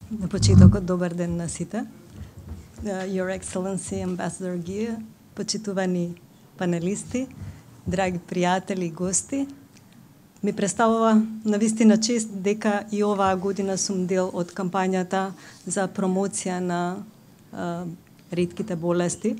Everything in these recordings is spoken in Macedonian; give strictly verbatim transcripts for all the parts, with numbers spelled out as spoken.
На почетокот добар ден на сите. Uh, Your Excellency Ambassador Ghia, почитувани панелисти, драги пријатели и гости. Ми представува навистина чест дека и оваа година сум дел од кампањата за промоција на uh, ретките болести.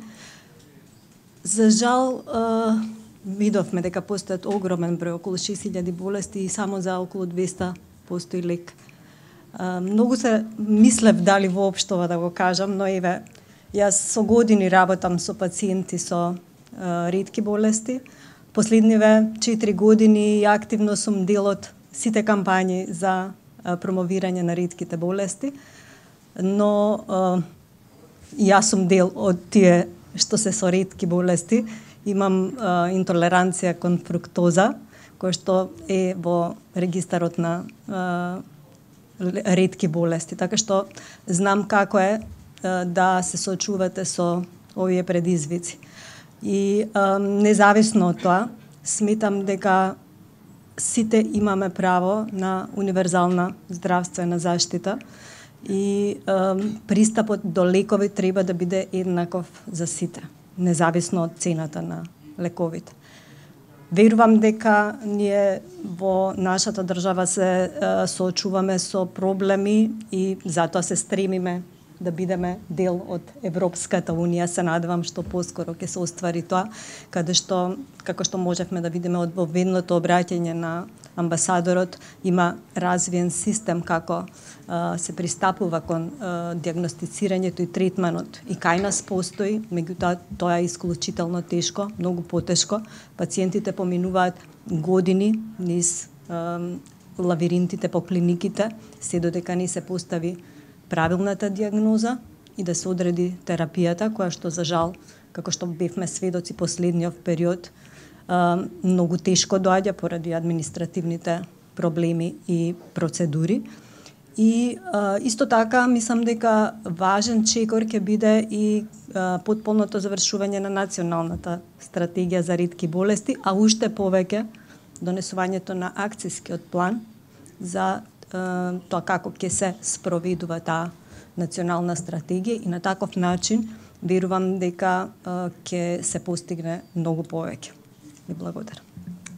За жал, uh, видовме дека постојат огромен број, околу шест илјади болести и само за околу двеста постои лек. Uh, многу се мислев дали воопшто да го кажам, но еве, јас со години работам со пациенти со uh, ретки болести. Последниве четири години активно сум дел од сите кампањи за uh, промовирање на ретките болести, но uh, јас сум дел од тие што се со ретки болести. Имам uh, интолеранција кон фруктоза, која што е во регистарот на uh, ретки болести, така што знам како е да се соочувате со овие предизвици. И а, независно од тоа, сметам дека сите имаме право на универзална здравствена заштита и а, пристапот до лекови треба да биде еднаков за сите, независно од цената на лековите. Верувам дека ние во нашата држава се е, соочуваме со проблеми и затоа се стремиме да бидеме дел од Европската Унија. Се надевам што поскоро ќе се оствари тоа, каде што, како што можевме да видиме од воведното обраќање на амбасадорот, има развиен систем како а, се пристапува кон а, диагностицирањето и третманот. И кај нас постои, меѓутоа тоа е исклучително тешко, многу потешко. Пациентите поминуваат години низ а, лавиринтите по клиниките, се додека не се постави правилната диагноза и да се одреди терапијата, која што за жал, како што бевме сведоци последниот период, многу тешко доаѓа поради административните проблеми и процедури. И а, исто така мислам дека важен чекор ќе биде и а, потполното завршување на националната стратегија за ретки болести, а уште повеќе донесувањето на акцијскиот план за а, тоа како ќе се спроведува таа национална стратегија и на таков начин верувам дека а, ќе се постигне многу повеќе. Ви благодарам.